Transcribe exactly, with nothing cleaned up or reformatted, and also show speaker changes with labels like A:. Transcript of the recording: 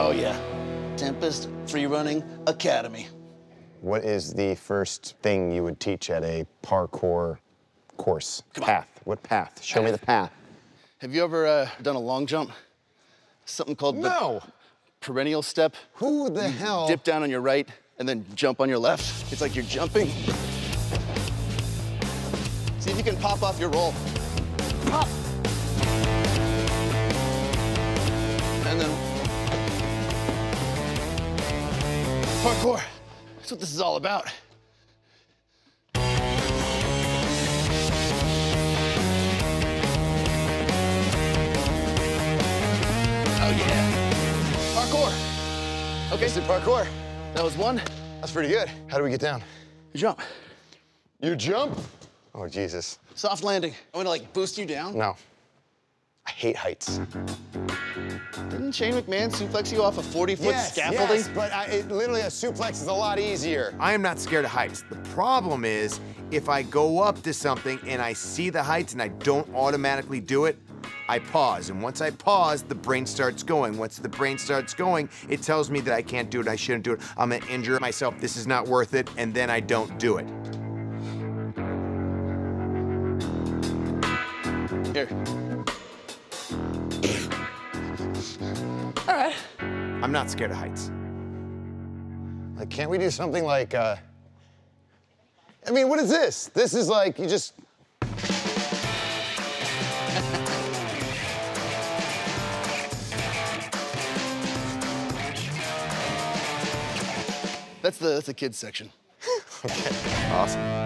A: Oh, yeah. Tempest Free Running Academy.
B: What is the first thing you would teach at a parkour course?
A: Come on.
B: Path. What path? Show me the path.
A: Have you ever uh, done a long jump? Something called
B: No.
A: the perennial step.
B: Who the
A: you
B: hell?
A: Dip down on your right and then jump on your left. It's like you're jumping. See if you can pop off your roll. Pop. And then parkour. That's what this is all about. Oh, yeah. Parkour. Okay.
B: Let's do parkour.
A: That was one.
B: That's pretty good. How do we get down?
A: You jump.
B: You jump? Oh, Jesus.
A: Soft landing. I'm gonna, like, boost you down.
B: No. I hate heights.
A: Didn't Shane McMahon suplex you off a forty-foot
B: Yes,
A: scaffolding?
B: yes, but I, it, literally a suplex is a lot easier.
C: I am not scared of heights. The problem is, if I go up to something and I see the heights and I don't automatically do it, I pause. And once I pause, the brain starts going. Once the brain starts going, it tells me that I can't do it, I shouldn't do it, I'm gonna injure myself, this is not worth it, and then I don't do it.
A: Here. All right.
C: I'm not scared of heights.
B: Like, can't we do something like, uh... I mean, what is this? This is like, you just...
A: That's the, that's the kids section.
B: Okay.
C: Awesome.